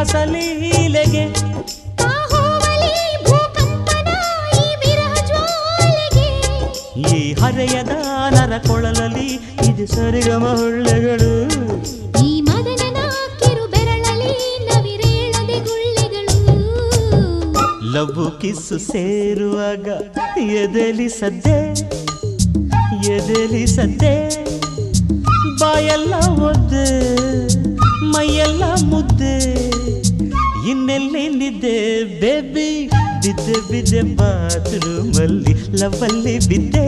ಹೊಸ ಲೀಲೆಗೆ ಈ ಹರೆಯದ ನರ ಕೊಳಲಲ್ಲಿ ಇದು ಸರಿಗಮ ಹೊಳ್ಳೆಗಳು ಈ ಮದನನ ಕಿರು ಬೆರಳಲಿ ನವಿರೇಳದೆ ಗುಳ್ಳೆಗಳು ಲವ್ ಕಿಸ್ಸು ಸೇರುವಾಗ ಎದೆಲಿ ಸದ್ದೆ ಬಾಯೆಲ್ಲ ಒದ್ದೆ ಮೈಯೆಲ್ಲ ಮುದ್ದೆ ಇನ್ನೆಲ್ಲಿ ನಿದ್ದೆ ಬೇಬಿ ಬಿದ್ದೆ ಬಿದ್ದೆ ಬಾತ್ರೂಮಲ್ಲಿ ಲವ್ವಲ್ಲಿ ಬಿದ್ದೆ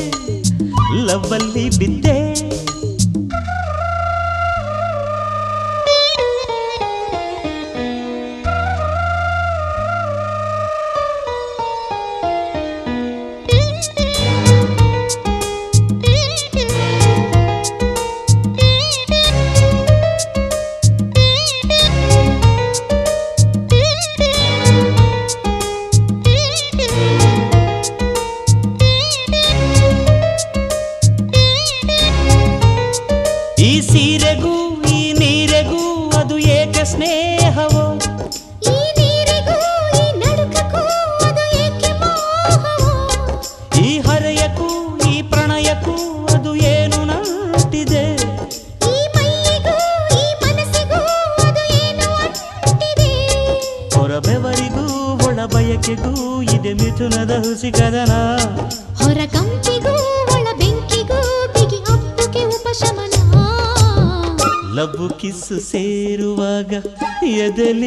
ಈ ಸೀರೆಗೂ ಈ ನೀರೆಗೂ ಅದು ಏಕೆ ಸ್ನೇಹವೋ ಈ ನೀರಿಗೂ ಈ ನಡುಕಕ್ಕೂ ಅದು ಏಕೆ ಮೋಹವೋ ಈ ಹರೆಯಕ್ಕೂ ಈ ಪ್ರಣಯಕ್ಕೂ ಅದು ಏನು ನಂಟಿದೆ ಈ ಮೈಯಿಗೂ ಈ ಮನಸ್ಸಿಗೂ ಅದು ಏನು ಅಂಟಿದೆ ಹೊರಬೆವರಿಗೂ ಒಳ ಬಯಕೆಗೂ ಇದೆ ಮಿಥುನದ ಹುಸಿ ಕದನ ಹೊರ ಕಂಪಿಗೂ ಒಳ ಬೆಂಕಿಗೂ ಬಿಗಿ ಅಪ್ಪುಗೆ ಉಪಶಮನ ಲವ್ ಕಿಸ್ಸು ಸೇರುವಾಗ ಎದೆಲಿ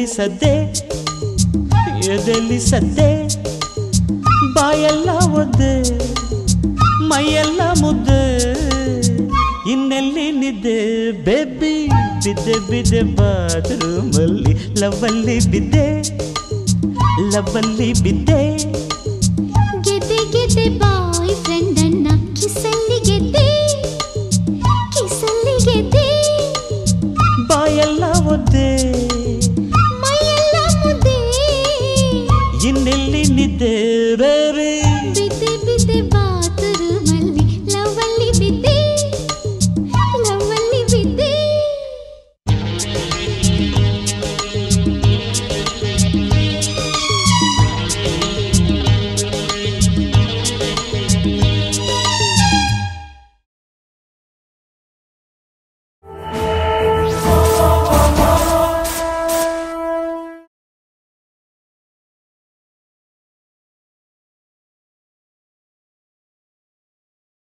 ಸದ್ದೆ ಬಾಯೆಲ್ಲ ಒದ್ದೆ ಮೈಯೆಲ್ಲ ಮುದ್ದೆ ಇನ್ನೆಲ್ಲಿ ನಿದ್ದೆ ಬೇಬಿ ಬಿದ್ದೆ ಬಾತ್ರೂಮಲ್ಲಿ ಲವ್ವಲ್ಲಿ ಬಿದ್ದೆ ಗೆದ್ದೆ ಬಾಯ್ ಫ್ರೆಂಡ್ ಅನ್ನ ಕಿಸಲ್ಲಿ ಗೆದ್ದೆ ಬಾಯೆಲ್ಲ ಒದ್ದೆ